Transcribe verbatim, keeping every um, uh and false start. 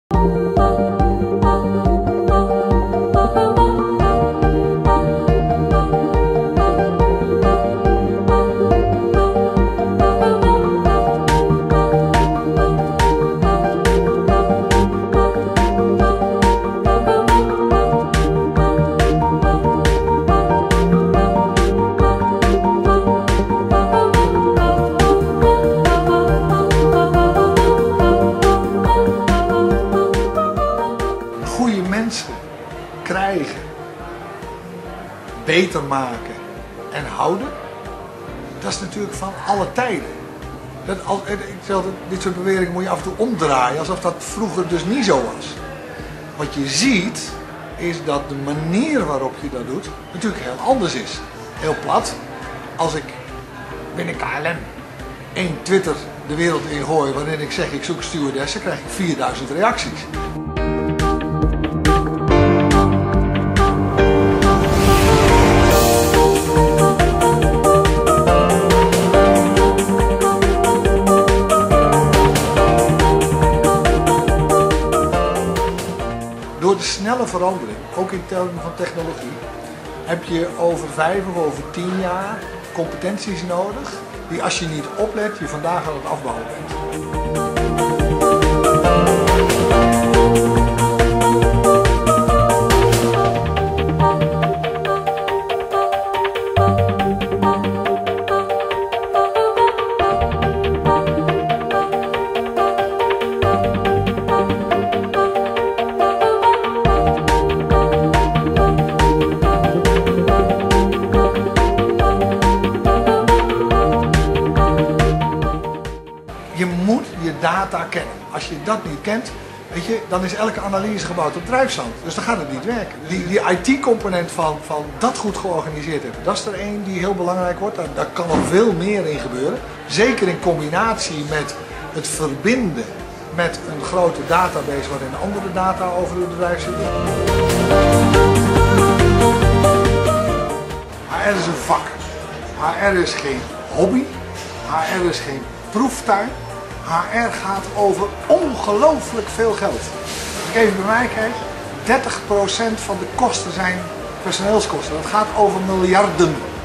Goede mensen krijgen, beter maken en houden, dat is natuurlijk van alle tijden. Dat, als, ik zeg altijd, dit soort beweringen moet je af en toe omdraaien, alsof dat vroeger dus niet zo was. Wat je ziet, is dat de manier waarop je dat doet, natuurlijk heel anders is. Heel plat, als ik binnen K L M één Twitter de wereld in gooi waarin ik zeg ik zoek stewardessen, krijg ik vierduizend reacties. Door de snelle verandering, ook in termen van technologie, heb je over vijf of over tien jaar competenties nodig die als je niet oplet, je vandaag aan het afbouwen bent. Je moet je data kennen. Als je dat niet kent, weet je, dan is elke analyse gebouwd op drijfzand. Dus dan gaat het niet werken. Die, die I T-component van, van dat goed georganiseerd hebben, dat is er één die heel belangrijk wordt. Daar, daar kan nog veel meer in gebeuren. Zeker in combinatie met het verbinden met een grote database waarin andere data over het bedrijf zitten. H R is een vak. H R is geen hobby. H R is geen proeftuin. H R gaat over ongelooflijk veel geld. Als ik even bij mij kijk, dertig procent van de kosten zijn personeelskosten. Dat gaat over miljarden.